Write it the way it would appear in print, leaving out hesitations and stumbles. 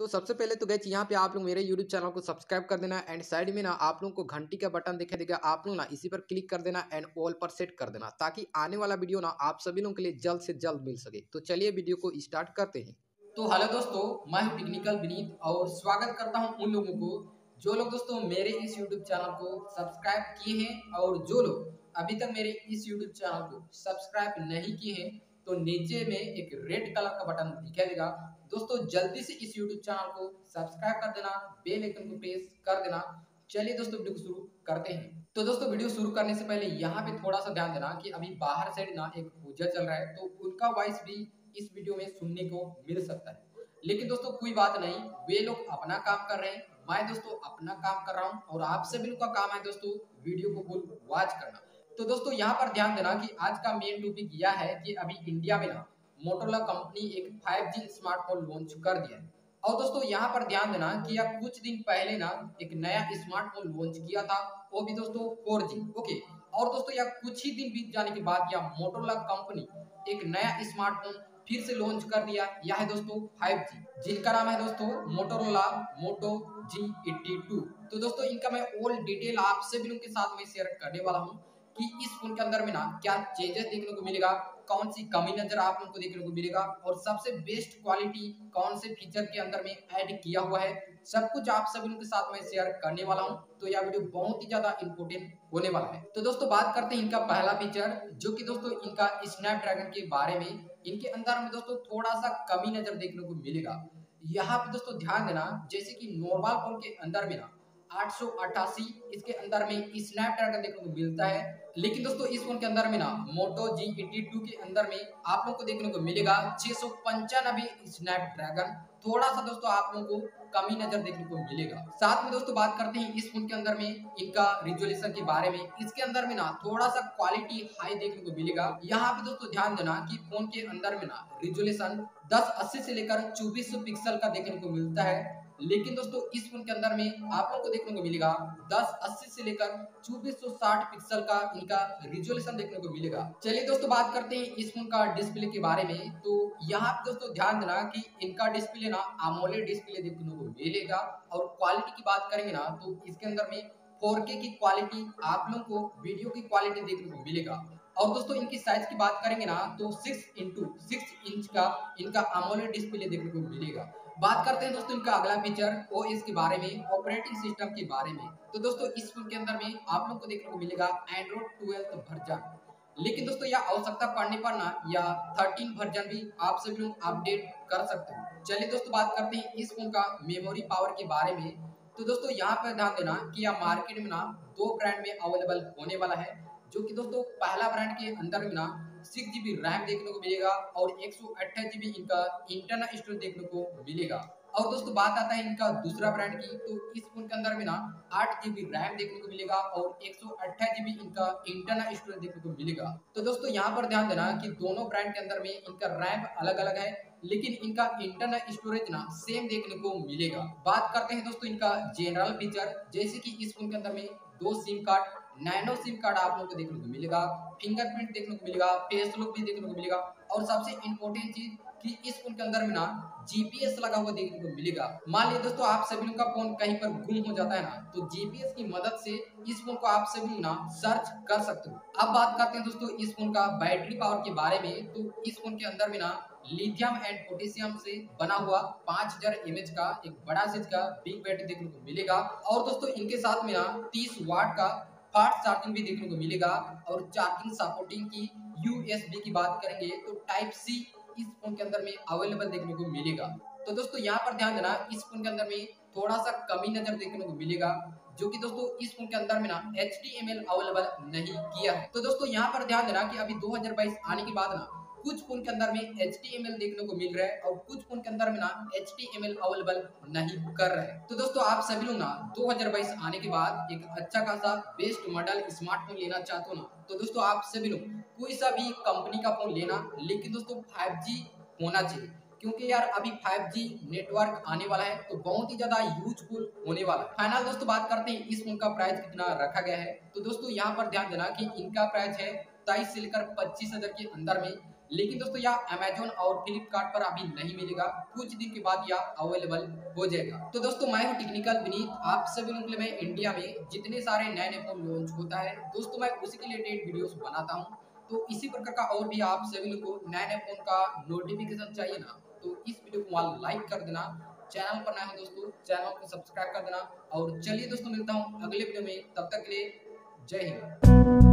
तो सबसे पहले तो गाइस यहाँ पे आप लोग मेरे यूट्यूब चैनल को सब्सक्राइब कर देना एंड साइड में ना आप लोगों को घंटी का बटन दिखाई देगा, आप लोग ना इसी पर क्लिक कर देना एंड ऑल पर सेट कर देना ताकि आने वाला वीडियो ना आप सभी लोगों के लिए जल्द से जल्द मिल सके। तो चलिए वीडियो को स्टार्ट करते हैं। तो हेलो दोस्तों, मैं हूं टेक्निकल विनीत और स्वागत करता हूं उन लोगों को जो लोग दोस्तों मेरे इस यूट्यूब चैनल को सब्सक्राइब किए हैं और जो लोग अभी तक मेरे इस यूट्यूब चैनल को सब्सक्राइब नहीं किए हैं तो नीचे में एक रेड कलर का बटन दिखाई देगा। दोस्तों जल्दी से इस यूट्यूब चैनल को सब्सक्राइब कर देना, बेल आइकन को प्रेस कर देना। चलिए दोस्तों वीडियो को शुरू करते हैं। तो दोस्तों वीडियो शुरू करने से पहले यहाँ पे थोड़ा सा ध्यान देना कि अभी बाहर साइड ना एक पूजा चल रहा है तो उनका वॉइस भी इस वीडियो में सुनने को मिल सकता है, लेकिन दोस्तों कोई बात नहीं, वे लोग अपना काम कर रहे हैं, मैं दोस्तों अपना काम कर रहा हूँ और आप सभी लोग का काम है दोस्तों वीडियो को फुल वॉच करना। तो दोस्तों यहाँ पर ध्यान देना कि आज का मेन टॉपिक यह है कि अभी इंडिया में ना मोटोरोला कंपनी एक 5G स्मार्टफोन लॉन्च कर दिया है। और दोस्तों यहाँ पर ध्यान देना कि यह कुछ दिन पहले ना एक नया स्मार्टफोन लॉन्च किया था, वो भी दोस्तों 4G। ओके, और दोस्तों यह कुछ ही दिन बीत जाने के बाद यह मोटोरोला कंपनी एक नया स्मार्टफोन फिर से लॉन्च कर दिया। यह है दोस्तों 5G, जिनका नाम है दोस्तों मोटोरोला मोटो G82। तो दोस्तों इनका मैं ऑल डिटेल आप सभी लोगों के साथ में शेयर करने वाला हूँ कि इस फोन के अंदर में ना क्या चेंजेस देखने को मिलेगा, कौन सी कमी नजर आप लोगों को देखने को मिलेगा और सबसे बेस्ट क्वालिटी कौन से फीचर के अंदर में ऐड किया हुआ है, सब कुछ आप सभी लोगों के साथ में शेयर करने वाला हूं। तो यह वीडियो बहुत ही ज्यादा इंपॉर्टेंट होने वाला है। तो दोस्तों बात करते हैं इनका पहला फीचर, जो कि दोस्तों इनका स्नैपड्रैगन के बारे में। इनके अंदर में दोस्तों थोड़ा सा कमी नजर देखने को मिलेगा। यहाँ पे दोस्तों ध्यान देना, जैसे कि नॉर्मल फोन के अंदर में ना 888 इसके अंदर में स्नैपड्रैगन देखने को मिलता है, लेकिन दोस्तों इस फोन के अंदर में ना मोटो G82 के अंदर में आप लोगों को देखने को मिलेगा 695 स्नैपड्रैगन। थोड़ा सा दोस्तों आप लोगों को कमी नजर देखने को मिलेगा। साथ में दोस्तों बात करते हैं इस फोन के अंदर में इनका रिजोल्यूशन के बारे में। इसके अंदर में ना थोड़ा सा क्वालिटी हाई देखने को मिलेगा। यहाँ पे दोस्तों ध्यान देना कि फोन के अंदर में ना रिजोल्यूशन 1080 से लेकर 2400 पिक्सल का देखने को मिलता है, लेकिन दोस्तों इस फोन के अंदर में आप लोगों को देखने को मिलेगा 1080 से लेकर 2460 पिक्सल का इनका रिजोल्यूशन देखने को मिलेगा। चलिए दोस्तों बात करते हैं इस फोन का डिस्प्ले के बारे में। तो यहाँ पे दोस्तों ध्यान देना कि इनका डिस्प्ले ना AMOLED डिस्प्ले देखने को मिलेगा और क्वालिटी की बात करेंगे ना तो इसके अंदर में 4K की क्वालिटी आप लोगों को वीडियो की क्वालिटी देखने को मिलेगा। और दोस्तों इनकी साइज की बात करेंगे ना तो 6x6 इंच का इनका AMOLED डिस्प्ले देखने को मिलेगा। बात करते हैं दोस्तों इनका अगला फीचर OS के बारे में, ऑपरेटिंग सिस्टम के बारे में। तो दोस्तों इस फोन के अंदर में आप लोगों को देखने को मिलेगा Android 12 वर्जन, लेकिन दोस्तों यह आवश्यकता पड़ने पर ना या 13 वर्जन भी आप सभी लोग अपडेट कर सकते हो। चलिए दोस्तों बात करते हैं इस फोन का मेमोरी पावर के बारे में। तो दोस्तों यहाँ पर ध्यान देना कि यह मार्केट में ना 2 ब्रांड में अवेलेबल होने वाला है, जो कि दोस्तों पहला ब्रांड के अंदर में ना 6GB रैम देखने को मिलेगा और 128GB इनका इंटरनल स्टोरेज देखने को मिलेगा। और दोस्तों बात आता है इनका दूसरा ब्रांड की, तो इस फोन के अंदर में ना 8GB रैम देखने को मिलेगा और 128GB इनका इंटरनल स्टोरेज देखने को मिलेगा। तो दोस्तों यहाँ पर ध्यान देना कि दोनों ब्रांड के अंदर में इनका रैम अलग अलग है, लेकिन इनका इंटरनल स्टोरेज ना सेम देखने को मिलेगा। बात करते हैं दोस्तों इनका जनरल फीचर, जैसे कि इस फोन के अंदर में 2 SIM card, nano SIM card आप लोगों को देखने को मिलेगा, फिंगरप्रिंट देखने को मिलेगा, फेस लॉक भी देखने को मिलेगा और सबसे इंपॉर्टेंट चीज कि इस फोन के अंदर में ना GPS लगा हुआ देखने को मिलेगा। मान लीजिए दोस्तों आप सभी लोग का फोन कहीं पर गुम हो जाता है ना, तो GPS की मदद से इस फोन को आप सभी ना सर्च कर सकते हो। अब बात करते हैं दोस्तों इस फोन का बैटरी पावर के बारे में। तो इस फोन के अंदर में ना लिथियम एंड पोटेशियम से बना हुआ 5000 mAh का एक बड़ा साइज का बिग बैटरी देखने को मिलेगा। और दोस्तों इनके साथ में ना 30 वाट का फास्ट चार्जिंग भी देखने को मिलेगा और चार्जिंग सपोर्टिंग की USB की बात करेंगे तो टाइप C इस फोन के अंदर में अवेलेबल देखने को मिलेगा। तो दोस्तों यहाँ पर ध्यान देना, इस फोन के अंदर में थोड़ा सा कमी नजर देखने को मिलेगा, जो कि दोस्तों इस फोन के अंदर में ना HTML अवेलेबल नहीं किया है। तो दोस्तों यहाँ पर ध्यान देना कि अभी 2022 आने के बाद ना कुछ फोन के अंदर में HTML देखने को मिल रहा है और कुछ फोन के अंदर में ना HTML अवेलेबल नहीं कर रहा है। तो दोस्तों आप सभी लोग ना 2022 आने के बाद एक अच्छा खासा बेस्ट मॉडल स्मार्टफोन लेना चाहते हो ना, तो दोस्तों आप सभी लोग कोई सा भी कंपनी का फोन लेना, लेकिन दोस्तों 5G होना चाहिए, क्योंकि यार अभी 5G नेटवर्क आने वाला है तो बहुत ही ज्यादा यूजफुल होने वाला है। फाइनल दोस्तों बात करते हैं इस फोन का प्राइस कितना रखा गया है। तो दोस्तों यहाँ पर ध्यान देना कि इनका प्राइस है 23 से लेकर 25 हजार के अंदर में, लेकिन दोस्तों यह अमेजोन और फ्लिपकार्ट पर अभी नहीं मिलेगा, कुछ दिन के बाद यह अवेलेबल हो जाएगा। तो दोस्तों मैं हूँ टेक्निकल विनीत, आप सभी लोगों के लिए मैं इंडिया में जितने सारे नए नए फोन लॉन्च होता है दोस्तों मैं उसी के रिलेटेड वीडियोस बनाता हूँ। तो इसी प्रकार का और भी आप सभी लोग को नए नए फोन का नोटिफिकेशन चाहिए ना, तो इस वीडियो को वहाँ लाइक कर देना, चैनल पर नए हो दोस्तों चैनल को सब्सक्राइब कर देना। और चलिए दोस्तों मिलता हूँ अगले वीडियो में, तब तक के लिए जय हिंद।